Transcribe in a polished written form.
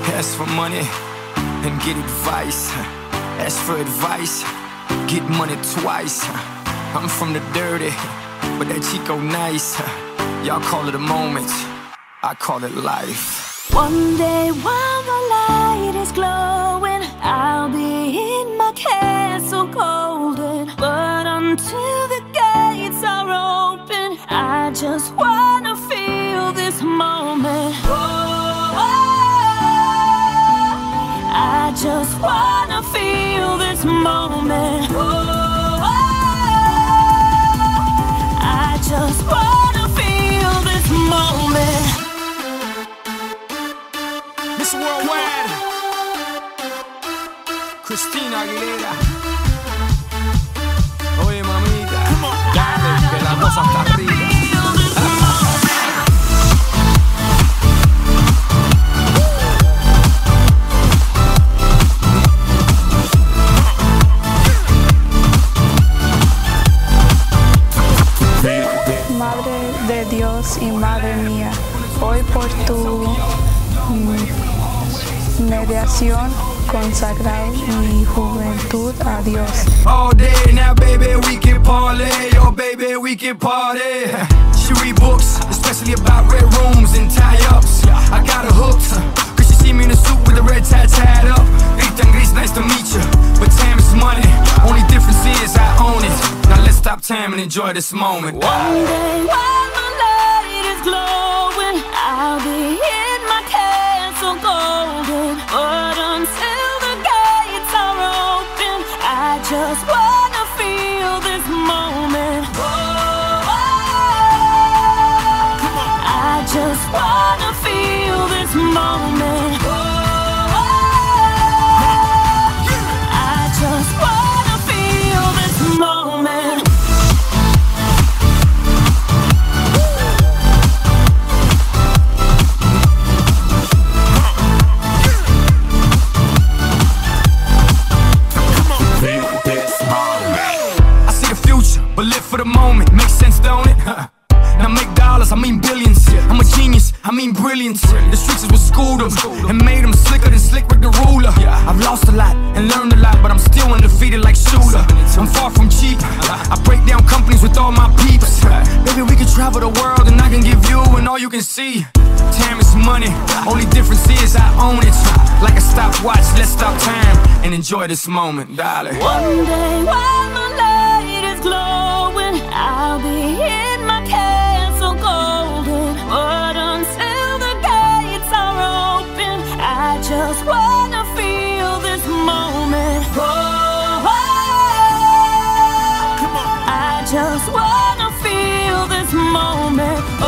Ask for money and get advice. Ask for advice, get money twice. I'm from the dirty, but that Chico nice. Y'all call it a moment, I call it life. One day while the light is glowing, I'll be in my castle golden. But until the gates are open, I just wanna feel this moment. I just wanna feel this moment. I just wanna feel this moment. Miss Worldwide, Christina Aguilera. Oye mamita, dale que la cosa está arriba. Madre de Dios y Madre mía, hoy por tu mediación consagrado mi juventud a Dios. All day now, baby, we can parlay. Oh, baby, we can party. She read books, especially about red rooms and tie-ups. I got her hooked, cause she see me in a suit with a red tie tied up. Ethan Gris, nice to meet you, but time is money. Only difference is I own it. Now let's stop time and enjoy this moment. One day while the light is glowing, I'll be in my castle golden. But until the gates are open, I just wanna feel this moment. I just wanna feel this moment. I just wanna feel this moment. I see the future, but live for the moment. Makes sense, don't it? Now make dollars, I mean billions. I'm a genius, I mean brilliance. The streets is what schooled them and made them slicker than Slick Rick the ruler. I've lost a lot and learned a lot, but I'm still undefeated like Shooter. I'm far from cheap, I break down companies with all my peeps. Baby, we can travel the world and I can give you and all you can see. Time is money, only difference is I own it. Like a stopwatch, let's stop time and enjoy this moment, darling. One day while the light is glowing, I'll be in my castle golden. But until the gates are open, I just wanna feel this moment. I just wanna feel this moment.